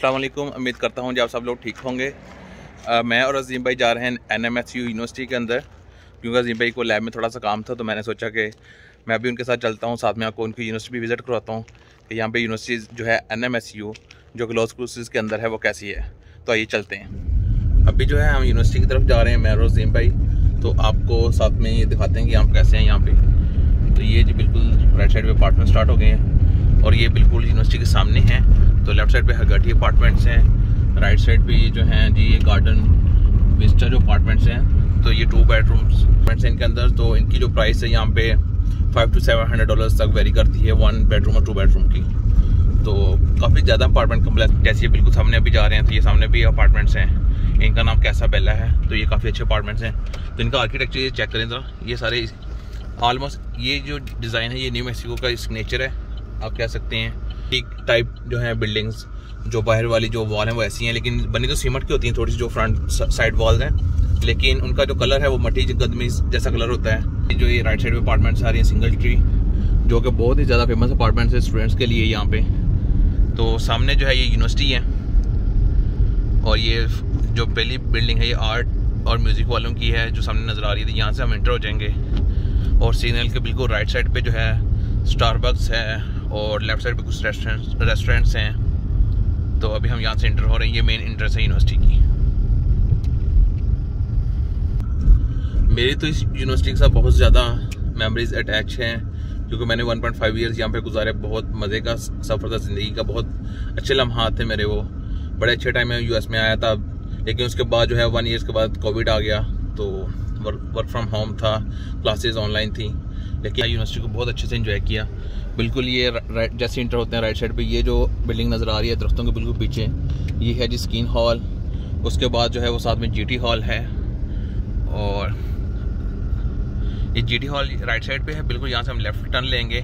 अस्सलाम वालेकुम। उम्मीद करता हूँ कि आप सब लोग ठीक होंगे। मैं और अजीम भाई जा रहे हैं NMSU यूनिवर्सिटी के अंदर, क्योंकि अजीम भाई को लैब में थोड़ा सा काम था, तो मैंने सोचा कि मैं भी उनके साथ चलता हूँ, साथ में आपको उनकी यूनिवर्सिटी भी विज़िट करवाता हूँ कि यहाँ पे यूनिवर्सिटी जो है NMSU जो कि लॉस क्रूसेस के अंदर है वो कैसी है। तो आइए चलते हैं। अभी जो है हम यूनिवर्सिटी की तरफ जा रहे हैं, मैं और अजीम भाई। तो आपको साथ में ये दिखाते हैं कि यहाँ कैसे हैं यहाँ पे। तो ये जी बिल्कुल राइट साइड पे अपार्टमेंट स्टार्ट हो गए हैं और ये बिल्कुल यूनिवर्सिटी के सामने हैं। तो लेफ्ट साइड पे हगाटी अपार्टमेंट्स हैं, राइट साइड पे ये जो हैं जी ये गार्डन विस्टा जो अपार्टमेंट्स हैं। तो ये 2 बेडरूम्स हैं इनके अंदर। तो इनकी जो प्राइस है यहाँ पे $500 to $700 तक वेरी करती है 1 बेडरूम और 2 बेडरूम की। तो काफ़ी ज़्यादा अपार्टमेंट कम्प्लेक्स, जैसे बिल्कुल सामने अभी जा रहे हैं तो ये सामने भी अपार्टमेंट्स हैं। इनका नाम कैसा बेला है। तो ये काफ़ी अच्छे अपार्टमेंट्स हैं। तो इनका आर्किटेक्चर ये चेक करें ज़रा, ये सारे ऑलमोस्ट ये जो डिज़ाइन है ये न्यू मैक्सिको का सिग्नेचर है, आप कह सकते हैं। एक टाइप जो है बिल्डिंग्स, जो बाहर वाली जो वॉल है वो ऐसी हैं, लेकिन बनी तो सीमेंट की होती हैं थोड़ी सी, जो फ्रंट साइड वॉल्स हैं, लेकिन उनका जो कलर है वो मट्टी गदमी जैसा कलर होता है। जो ये राइट साइड में अपार्टमेंट्स आ रही हैं सिंगल ट्री, जो कि बहुत ही ज़्यादा फेमस अपार्टमेंट्स है स्टूडेंट्स के लिए यहाँ पे। तो सामने जो है ये यूनिवर्सिटी है और ये जो पहली बिल्डिंग है ये आर्ट और म्यूज़िक वालों की है जो सामने नज़र आ रही है। यहाँ से हम इंटर हो जाएंगे और सिग्नल के बिल्कुल राइट साइड पे जो है स्टारबक्स है और लेफ्ट साइड पे कुछ रेस्टोरेंट्स हैं। तो अभी हम यहाँ से इंटर हो रहे हैं, ये मेन इंट्रेंस है यूनिवर्सिटी की। मेरी तो इस यूनिवर्सिटी के साथ बहुत ज़्यादा मेमोरीज अटैच हैं, क्योंकि मैंने 1.5 ईयर्स यहाँ पे गुजारे। बहुत मज़े का सफ़र था, ज़िंदगी का बहुत अच्छे लम्हात थे मेरे। वो बड़े अच्छे टाइम में US में आया था, लेकिन उसके बाद जो है 1 ईयर्स के बाद कोविड आ गया, तो वर्क फ्रॉम होम था, क्लासेस ऑनलाइन थी। लेकिन यूनिवर्सिटी को बहुत अच्छे से एंजॉय किया। बिल्कुल ये राइट जैसे इंटर होते हैं राइट साइड पे ये जो बिल्डिंग नज़र आ रही है दरख्तों के बिल्कुल पीछे, ये है जी स्कीन हॉल। उसके बाद जो है वो साथ में GT हॉल है और ये GT हॉल राइट साइड पे है बिल्कुल। यहाँ से हम लेफ्ट टर्न लेंगे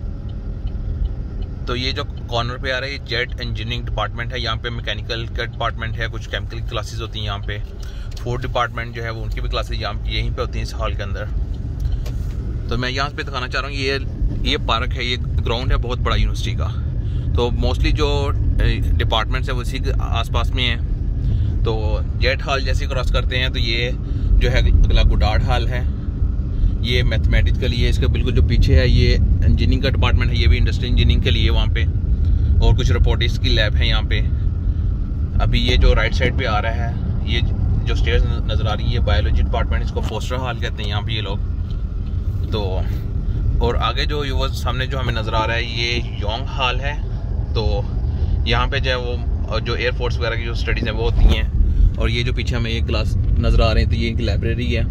तो ये जो कॉर्नर पे आ रहा है ये जेट इंजीनियरिंग डिपार्टमेंट है। यहाँ पे मैकेनिकल का डिपार्टमेंट है, कुछ केमिकल की क्लासेस होती हैं यहाँ पे। फूड डिपार्टमेंट जो है वो उनकी भी क्लासेस यहीं पे होती हैं इस हॉल के अंदर। तो मैं यहाँ पे दिखाना चाह रहा हूँ ये पार्क है, ये ग्राउंड है बहुत बड़ा यूनिवर्सिटी का। तो मोस्टली जो डिपार्टमेंट्स है वो इसी के आसपास में हैं। तो जेट हॉल जैसे क्रॉस करते हैं तो ये जो है अगला गुडार्ड हॉल है, ये मैथमेटिक्स के लिए। इसके बिल्कुल जो पीछे है ये इंजीनियरिंग का डिपार्टमेंट है, ये भी इंडस्ट्रियल इंजीनियरिंग के लिए वहाँ पे। और कुछ रोबोटिक्स की लैब है यहाँ पे। अभी ये जो राइट साइड पे आ रहा है ये जो स्टेयर्स नज़र आ रही है ये बायोलॉजी डिपार्टमेंट, इसको फोस्टर हॉल कहते हैं यहाँ पे ये लोग। तो और आगे जो ये सामने जो हमें नज़र आ रहा है ये योंग हॉल है। तो यहाँ पे जो है वो जो एयरफोर्स वगैरह की जो स्टडीज़ हैं वो होती हैं। और ये जो पीछे हमें एक क्लास नज़र आ रहे हैं तो ये इनकी लाइब्रेरी है।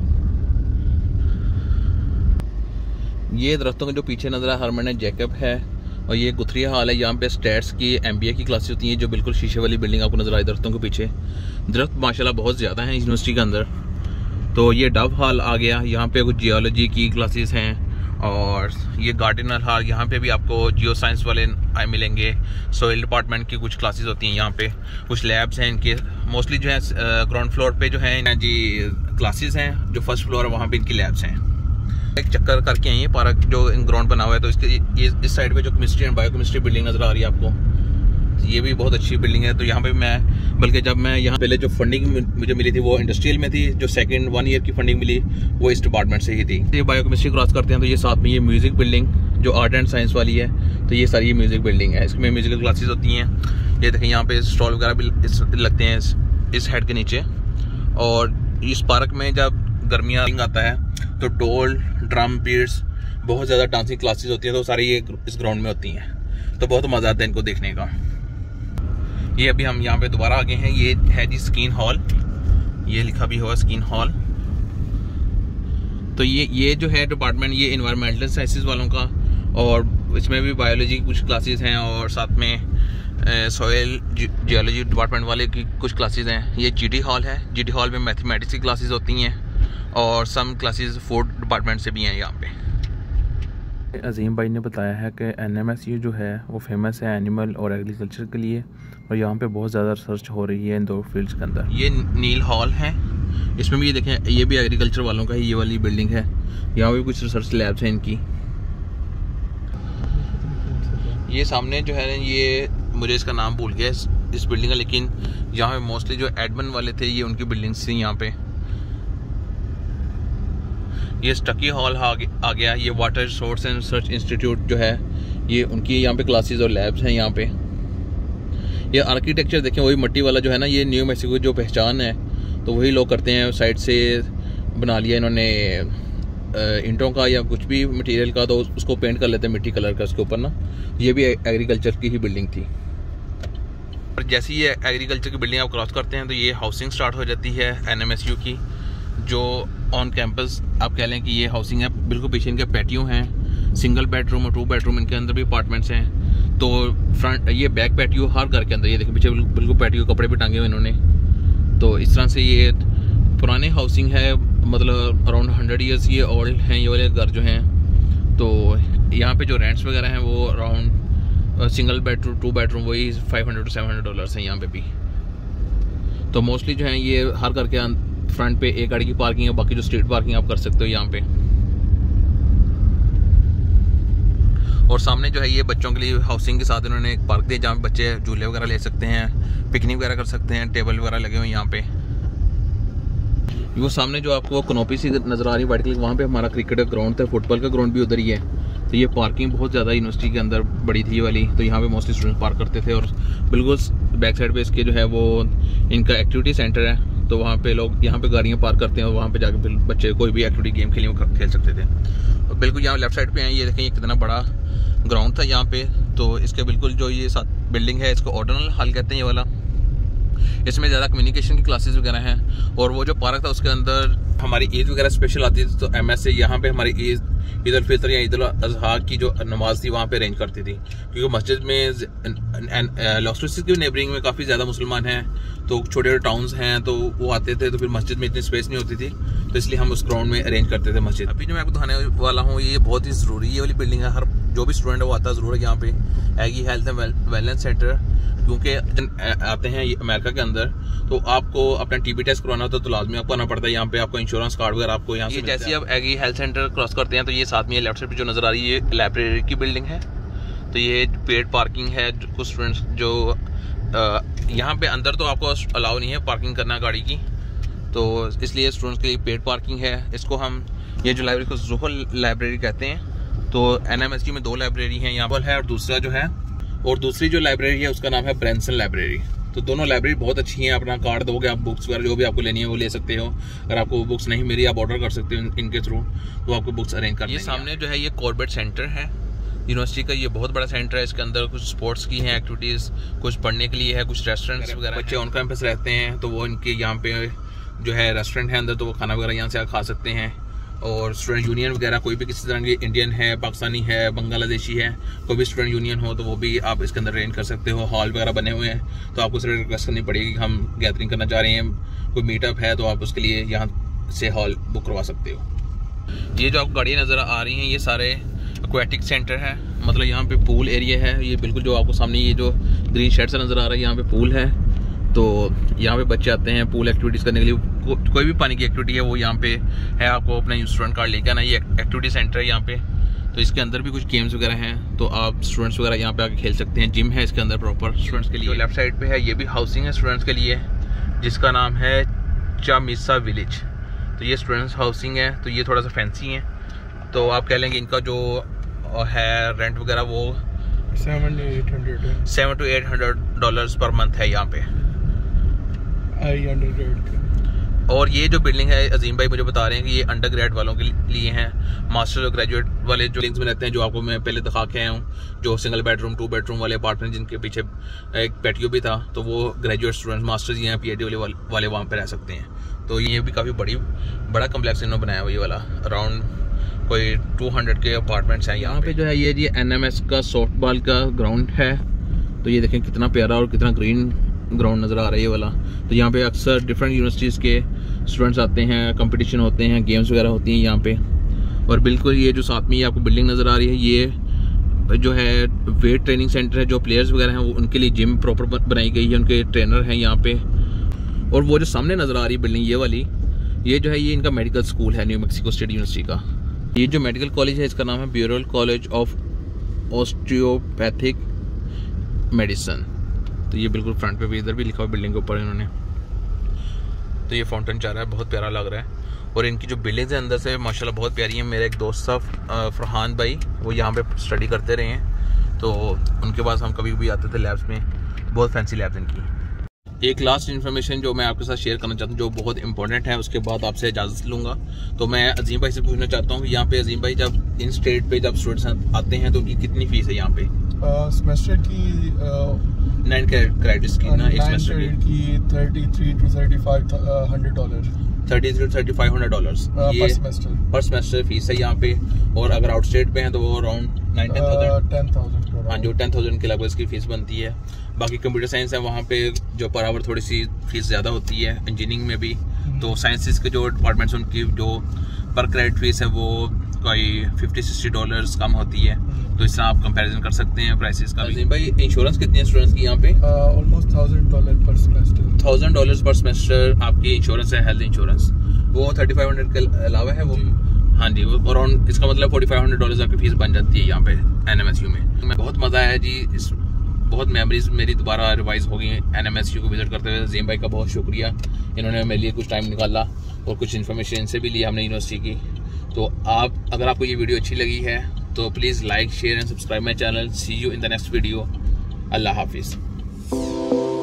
ये दरख्तों के जो पीछे नज़र आ हरमन जैकब है और ये गुथरी हॉल है। यहाँ पे स्टैट्स की MBA की क्लासेस होती हैं, जो बिल्कुल शीशे वाली बिल्डिंग आपको नज़र आई दरख्तों के पीछे। दरख्त माशाल्लाह बहुत ज़्यादा हैं यूनिवर्सिटी के अंदर। तो ये डव हॉल आ गया, यहाँ पे कुछ जियोलॉजी की क्लासेस हैं। और ये गार्डनर हॉल, यहाँ पे भी आपको जियो साइंस वाले मिलेंगे। सोइल डिपार्टमेंट की कुछ क्लासेस होती हैं यहाँ पे, कुछ लैब्स हैं इनके। मोस्टली जो है ग्राउंड फ्लोर पे जो है जी क्लासेस हैं, जो फर्स्ट फ्लोर है वहाँ पे इनकी लैब्स हैं। एक चक्कर करके आइए पार्क जो ग्राउंड बना हुआ है। तो इसके ये इस साइड पे जो केमिस्ट्री एंड बायोकेमिस्ट्री बिल्डिंग नज़र आ रही है आपको, ये भी बहुत अच्छी बिल्डिंग है। तो यहाँ पे मैं, बल्कि जब मैं यहाँ पहले जो फंडिंग मुझे मिली थी वो इंडस्ट्रियल में थी, जो सेकंड 1 ईयर की फंडिंग मिली वो इस डिपार्टमेंट से ही थी। ये बायोकेमिस्ट्री क्रॉस करते हैं तो ये साथ में ये म्यूज़िक बिल्डिंग जो आर्ट एंड साइंस वाली है, तो ये सारी ये म्यूज़िक बिल्डिंग है। इसमें म्यूज़िकल क्लासेस होती हैं। ये देखें यहाँ पे स्टॉल वगैरह भी लगते हैं इस हेड के नीचे। और इस पार्क में जब गर्मियाँ आता है तो ढोल, ड्रम बीट्स, बहुत ज़्यादा डांसिंग क्लासेस होती हैं। तो सारी ये इस ग्राउंड में होती हैं, तो बहुत मज़ा आता है इनको देखने का। ये अभी हम यहाँ पे दोबारा आ गए हैं, ये है जी स्कीन हॉल, ये लिखा भी हुआ स्कीन हॉल। तो ये जो है डिपार्टमेंट ये इन्वायरमेंटल साइंसेस वालों का, और इसमें भी बायोलॉजी की कुछ क्लासेस हैं और साथ में सॉइल जियोलॉजी डिपार्टमेंट वाले की कुछ क्लासेस हैं। ये GT हॉल है, GT हॉल में मैथमेटिक्स की क्लासेस होती हैं और सम क्लासेस फूड डिपार्टमेंट से भी हैं यहाँ पे। अजीम भाई ने बताया है कि NMSU जो है वो फेमस है एनिमल और एग्रीकल्चर के लिए, और यहाँ पे बहुत ज़्यादा रिसर्च हो रही है इन 2 फील्ड्स के अंदर। ये नील हॉल है, इसमें भी ये देखें ये भी एग्रीकल्चर वालों का ही ये वाली बिल्डिंग है। यहाँ भी कुछ रिसर्च लैब्स हैं इनकी। ये सामने जो है ये मुझे इसका नाम भूल गया, इस बिल्डिंग का, लेकिन यहाँ पे मोस्टली जो एडमिन वाले थे ये उनकी बिल्डिंग्स थी। यहाँ पे ये स्टकी हॉल आ गया। ये water resource and research institute जो है ये उनकी यहाँ पे क्लासेस और लैब्स हैं। यहाँ पे ये आर्किटेक्चर देखें, वही मिट्टी वाला जो है ना, ये न्यू मैक्सिको जो पहचान है तो वही लोग करते हैं। साइड से बना लिया इन्होंने ईंटों का या कुछ भी मटेरियल का, तो उसको पेंट कर लेते हैं मिट्टी कलर का उसके ऊपर ना। ये भी एग्रीकल्चर की ही बिल्डिंग थी। और जैसे ही ये एग्रीकल्चर की बिल्डिंग आप क्रॉस करते हैं तो ये हाउसिंग स्टार्ट हो जाती है NMSU की, जो ऑन कैंपस आप कह लें कि ये हाउसिंग है। बिल्कुल पीछे इनके पैटियो हैं, सिंगल बेडरूम और 2 बेडरूम, इनके अंदर भी अपार्टमेंट्स हैं। तो फ्रंट ये बैक पैटियो हर घर के अंदर, ये देखें पीछे बिल्कुल पैटियो कपड़े भी टांगे हुए इन्होंने। तो इस तरह से ये पुरानी हाउसिंग है, मतलब अराउंड 100 ईयर्स ये ओल्ड हैं ये वाले घर जो हैं। तो यहाँ पे जो रेंट्स वगैरह हैं वो अराउंड सिंगल बेडरूम 2 बेडरूम वही $500 to $700 हैं यहाँ पे भी। तो मोस्टली जो है ये हर घर के फ्रंट पे एक गाड़ी की पार्किंग है, बाकी जो स्ट्रीट पार्किंग आप कर सकते हो यहाँ पे। और सामने जो है ये बच्चों के लिए हाउसिंग के साथ इन्होंने एक पार्क दिया जहाँ पे बच्चे झूले वगैरह ले सकते हैं, पिकनिक वगैरह कर सकते हैं, टेबल वगैरह लगे हुए हैं यहाँ पे। वो सामने जो आपको कनोपी सी नज़र आ रही है वाइट कलर, वहाँ पे हमारा क्रिकेट का ग्राउंड था, फुटबॉल का ग्राउंड भी उधर ही है। तो ये पार्किंग बहुत ज़्यादा यूनिवर्सिटी के अंदर बड़ी थी वाली, तो यहाँ पे मोस्टली स्टूडेंट पार्क करते थे। और बिल्कुल बैक साइड पे इसके जो है वो इनका एक्टिविटी सेंटर है, तो वहाँ पे लोग यहाँ पे गाड़ियाँ पार्क करते हैं और वहाँ पे जाके फिर बच्चे कोई भी एक्टिविटी गेम खेल सकते थे। और बिल्कुल यहाँ लेफ्ट साइड पे हैं, ये देखें ये कितना बड़ा ग्राउंड था यहाँ पे। तो इसके बिल्कुल जो ये साथ बिल्डिंग है इसको ऑर्डिनल हॉल कहते हैं ये वाला। इसमें ज़्यादा कम्युनिकेशन की क्लासेस वगैरह हैं। और वो जो पार्क था उसके अंदर हमारी ईद वगैरह स्पेशल आती थी, तो MS से यहाँ पे हमारी ईद उल फितर या ईद उल अज़हा की जो नमाज थी वहाँ पे अरेंज करती थी, क्योंकि मस्जिद में लॉस एंजेलिस की नेबरिंग में काफ़ी ज़्यादा मुसलमान हैं, तो छोटे छोटे टाउन्स हैं, तो वो आते थे, तो फिर मस्जिद में इतनी स्पेस नहीं होती थी, तो इसलिए हम उस ग्राउंड में अरेंज करते थे मस्जिद। अभी जो मैं आपको दिखाने वाला हूँ ये बहुत ही ज़रूरी ये वाली बिल्डिंग है, हर जो भी स्टूडेंट है वो आता ज़रूर है यहाँ पे। Aggie health and wellness centre, क्योंकि आते हैं अमेरिका के अंदर तो आपको अपना TB टेस्ट करवाना होता है तो लाजमी आपको आना पड़ता है यहाँ पे। आपको इंश्योरेंस कार्ड वगैरह आपको यहाँ से जैसे आप एगी हेल्थ सेंटर क्रॉस करते हैं तो ये साथ में लेफ्ट साइड पे जो नज़र आ रही है ये लाइब्रेरी की बिल्डिंग है। तो ये पेड पार्किंग है, कुछ स्टूडेंट्स जो यहाँ पे अंदर तो आपको अलाउ नहीं है पार्किंग करना गाड़ी की, तो इसलिए स्टूडेंट्स के लिए पेड पार्किंग है। इसको हम ये जो लाइब्रेरी को ज़ुहल लाइब्रेरी कहते हैं। तो NMSU में 2 लाइब्रेरी हैं यहाँ पर है, और दूसरा जो है और दूसरी जो लाइब्रेरी है उसका नाम है ब्रेंसन लाइब्रेरी। तो दोनों लाइब्रेरी बहुत अच्छी हैं, अपना कार्ड दोगे आप बुक्स वगैरह जो भी आपको लेनी है वो ले सकते हो। अगर आपको बुक्स नहीं मिली आप ऑर्डर कर सकते हो इनके थ्रू, तो आपको बुक्स अरेंज कर। ये सामने जो है ये कॉर्बेट सेंटर है यूनिवर्सिटी का, ये बहुत बड़ा सेंटर है। इसके अंदर कुछ स्पोर्ट्स की हैं एक्टिविटीज़, कुछ पढ़ने के लिए है, कुछ रेस्टोरेंट्स वगैरह। बच्चे ऑन कैंपस रहते हैं तो वो इनके यहाँ पे जो है रेस्टोरेंट है अंदर, तो वो खाना वगैरह यहाँ से खा सकते हैं। और स्टूडेंट यूनियन वगैरह कोई भी किसी तरह की इंडियन है, पाकिस्तानी है, बांग्लादेशी है, कोई भी स्टूडेंट यूनियन हो तो वो भी आप इसके अंदर अरेंज कर सकते हो। हॉल वगैरह बने हुए हैं, तो आपको सिर्फ रिक्वेस्ट करनी पड़ेगी कि हम गैदरिंग करना चाह रहे हैं, कोई मीटअप है, तो आप उसके लिए यहाँ से हॉल बुक करवा सकते हो। ये जो आपको गाड़ियाँ नज़र आ रही हैं ये सारे एक्वेटिक सेंटर है, मतलब यहाँ पे पूल एरिया है। ये बिल्कुल जो आपको सामने ये जो ग्रीन शेड से नज़र आ रहा है यहाँ पे पूल है, तो यहाँ पे बच्चे आते हैं पूल एक्टिविटीज़ करने के लिए। कोई भी पानी की एक्टिविटी है वो यहाँ पे है, आपको अपना स्टूडेंट कार्ड लेकर आना। ये एक्टिविटी सेंटर है यहाँ पे, तो इसके अंदर भी कुछ गेम्स वगैरह हैं, तो आप स्टूडेंट्स वगैरह यहाँ पे आके खेल सकते हैं। जिम है इसके अंदर प्रॉपर स्टूडेंट्स के लिए। लेफ्ट साइड पे है ये भी हाउसिंग है स्टूडेंट्स के लिए, जिसका नाम है चामिसा विलेज। तो ये स्टूडेंट्स हाउसिंग है, तो ये थोड़ा सा फैंसी है, तो आप कह लेंगे इनका जो है रेंट वगैरह वो $700 to $800 पर मंथ है यहाँ पे। और ये जो बिल्डिंग है अजीम भाई मुझे बता रहे हैं कि ये अंडर ग्रेड वालों के लिए हैं, मास्टर और ग्रेजुएट वाले जो लिंक्स में रहते हैं, जो आपको मैं पहले दिखा के आया हूँ, जो सिंगल बेडरूम 2 बेडरूम वाले अपार्टमेंट जिनके पीछे एक पैटियो भी था, तो वो ग्रेजुएट स्टूडेंट्स मास्टर्स या PhD वाले वहाँ पे रह सकते हैं। तो ये भी काफ़ी बड़ा कम्प्लेक्स इन्होंने बनाया हुआ ये वाला, अराउंड कोई 200 के अपार्टमेंट्स हैं यहाँ पे। जो है ये NMS का सॉफ्ट बॉल का ग्राउंड है, तो ये देखें कितना प्यारा और कितना ग्रीन ग्राउंड नज़र आ रहा है ये वाला। तो यहाँ पे अक्सर डिफरेंट यूनिवर्सिटीज़ के स्टूडेंट्स आते हैं, कंपटीशन होते हैं, गेम्स वगैरह होती हैं यहाँ पे। और बिल्कुल ये जो साथ में आपको बिल्डिंग नज़र आ रही है ये जो है वेट ट्रेनिंग सेंटर है, जो प्लेयर्स वगैरह हैं वो उनके लिए जिम प्रॉपर बनाई गई है, उनके ट्रेनर हैं यहाँ पे। और वो जो सामने नज़र आ रही है बिल्डिंग ये वाली, ये जो है ये इनका मेडिकल स्कूल है न्यू मैक्सिको स्टेट यूनिवर्सिटी का। ये जो मेडिकल कॉलेज है इसका नाम है Burrell College of Osteopathic Medicine. तो ये बिल्कुल फ्रंट पे भी, इधर भी लिखा हुआ बिल्डिंग के ऊपर इन्होंने। तो ये फाउंटेन चाह रहा है, बहुत प्यारा लग रहा है। और इनकी जो बिल्डिंग्स है अंदर से माशाल्लाह बहुत प्यारी है। मेरा एक दोस्त था फरहान भाई, वो यहाँ पे स्टडी करते रहे हैं, तो उनके पास हम कभी भी आते थे लैब्स में, बहुत फैंसी लैब्स इनकी। एक लास्ट इन्फॉर्मेशन जो मैं आपके साथ शेयर करना चाहता हूँ, जो बहुत इंपॉर्टेंट है, उसके बाद आपसे इजाज़त लूँगा। तो मैं अजीम भाई से पूछना चाहता हूँ कि यहाँ पे अजीम भाई जब इन स्टेट पे जब स्टूडेंट्स आते हैं तो उनकी कितनी फीस है यहाँ पे? सेमेस्टर की 9 क्रेडिट्स की ना, एक सेमेस्टर की $33 to $3,500 $33 to $3,500 पर सेमेस्टर फीस है यहाँ पे। और अगर आउट स्टेट पे हैं तो वो अराउंड 10,000। हाँ, जो 10,000 के लगभग इसकी फीस बनती है। बाकी कंप्यूटर साइंस है, वहाँ पे जो पर आवर थोड़ी सी फीस ज़्यादा होती है, इंजीनियरिंग में भी। तो साइंसिस के जो डिपार्टमेंट्स उनकी जो पर क्रेडिट फीस है वो कोई $50-60 कम होती है। तो इससे आप कंपैरिजन कर सकते हैं प्राइसेस का भी। भाई इंश्योरेंस कितनी है स्टूडेंट्स की यहाँ पे? ऑलमोस्ट $1,000 पर सेमेस्टर। $1,000 पर सेमेस्टर आपकी इंश्योरेंस है, हेल्थ इंश्योरेंस। वो 3500 के अलावा है वो। हाँ जी, वो अराउंड, इसका मतलब $4,500 आपकी फीस बन जाती है यहाँ पे NMSU में। बहुत मज़ा आया जी, इस बहुत मेमोरीज मेरी दोबारा रिवाइज हो गई NMSU को विजिट करते हुए। अजीम भाई का बहुत शुक्रिया, इन्होंने मेरे लिए कुछ टाइम निकाला और कुछ इन्फॉर्मेशन इनसे भी लिया हमने यूनिवर्सिटी की। तो अगर आपको ये वीडियो अच्छी लगी है तो please like, share and subscribe my channel. See you in the next video. अल्लाह हाफिज़।